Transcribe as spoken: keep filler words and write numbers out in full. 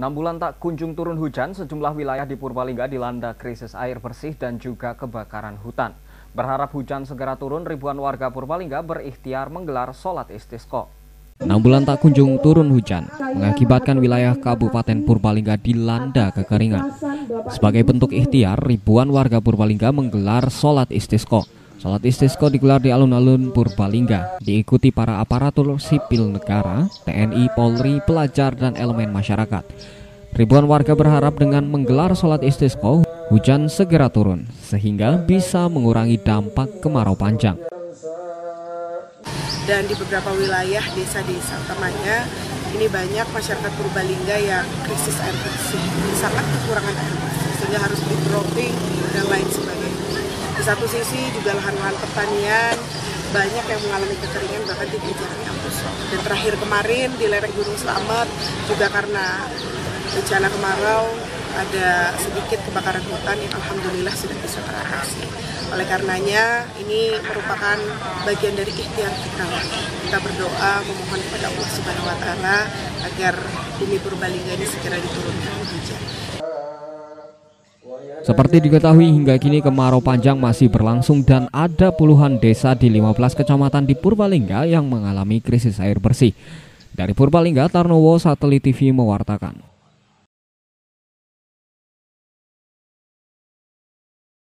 Enam bulan tak kunjung turun hujan, sejumlah wilayah di Purbalingga dilanda krisis air bersih dan juga kebakaran hutan. Berharap hujan segera turun, ribuan warga Purbalingga berikhtiar menggelar sholat istisqa. Enam bulan tak kunjung turun hujan, mengakibatkan wilayah Kabupaten Purbalingga dilanda kekeringan. Sebagai bentuk ikhtiar, ribuan warga Purbalingga menggelar sholat istisqa. Sholat istisqa digelar di alun-alun Purbalingga, diikuti para aparatur sipil negara, T N I, Polri, pelajar, dan elemen masyarakat. Ribuan warga berharap dengan menggelar sholat istisqa, hujan segera turun, sehingga bisa mengurangi dampak kemarau panjang. Dan di beberapa wilayah desa-desa utamanya, ini banyak masyarakat Purbalingga yang krisis air bersih, sangat kekurangan air bersih, sehingga harus di dropping dan lain sebagainya. Di satu sisi juga lahan-lahan pertanian banyak yang mengalami kekeringan, bahkan tidak jarang ambus. Dan terakhir kemarin di lereng Gunung Slamet juga karena bencana kemarau ada sedikit kebakaran hutan yang alhamdulillah sudah bisa teratasi. Oleh karenanya ini merupakan bagian dari ikhtiar kita. Kita berdoa memohon kepada Allah Subhanahu wa taala agar bumi Purbalingga ini segera diturunkan hujan. Seperti diketahui hingga kini kemarau panjang masih berlangsung dan ada puluhan desa di lima belas kecamatan di Purbalingga yang mengalami krisis air bersih. Dari Purbalingga, Tarnowo, Satelit T V mewartakan.